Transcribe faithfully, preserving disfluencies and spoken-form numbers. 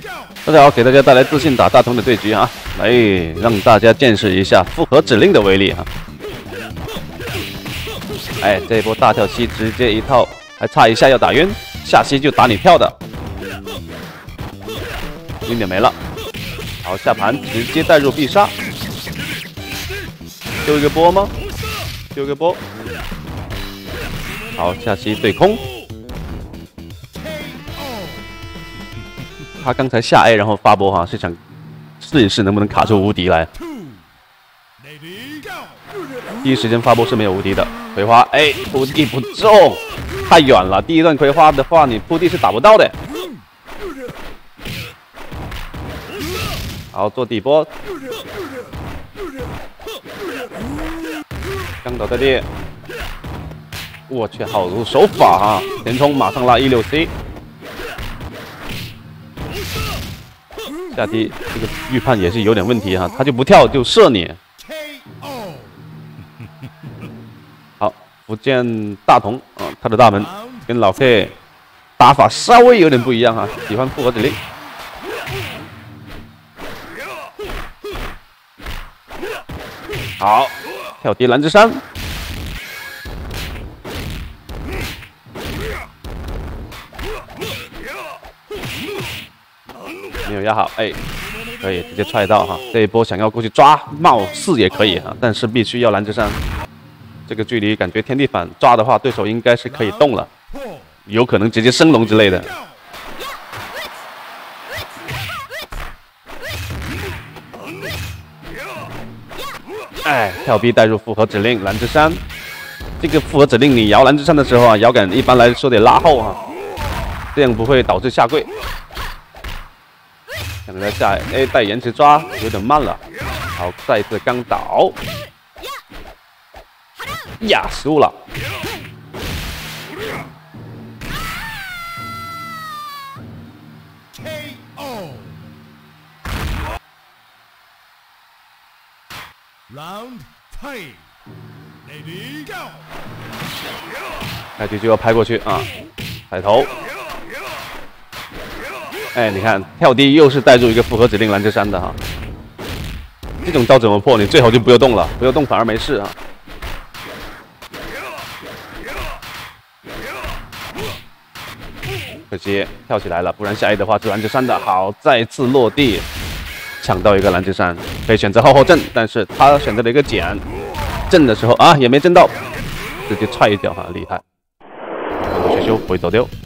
大家好，给大家带来自信打大同的对局啊，来让大家见识一下复合指令的威力啊！哎，这一波大跳膝直接一套，还差一下要打晕，下膝就打你跳的，晕点没了。好，下盘直接带入必杀，丢一个波吗？丢一个波。好，下膝对空。 他刚才下 A 然后发波哈，是想试一试能不能卡出无敌来。第一时间发波是没有无敌的，葵花哎，扑地不中，太远了。第一段葵花的话，你扑地是打不到的。好，做底波，刚倒在地。我去，好手法啊！前冲马上拉一六 C。 下踢这个预判也是有点问题哈，他就不跳就射你。好，福建大同啊，他的大门跟老 K 打法稍微有点不一样哈，喜欢复合指令。好，跳跌蓝之山。 没有压好，哎，可以直接踹到哈。这一波想要过去抓，貌似也可以哈，但是必须要蓝之山。这个距离感觉天地反抓的话，对手应该是可以动了，有可能直接升龙之类的。哎，跳逼带入复合指令蓝之山。这个复合指令你摇蓝之山的时候啊，摇杆一般来说得拉后哈，这样不会导致下跪。 想在下 A 带延迟抓有点慢了，好，再一次刚倒，呀，失误了。开局就要拍过去啊，抬头。 哎，你看跳低又是带入一个复合指令蓝之山的哈，这种招怎么破？你最好就不要动了，不要动反而没事啊。可惜跳起来了，不然下 A 的话是蓝之山的。好，再次落地，抢到一个蓝之山，可以选择后后震，但是他选择了一个减，震的时候啊也没震到，直接踹一脚哈，厉害。学修回走丢。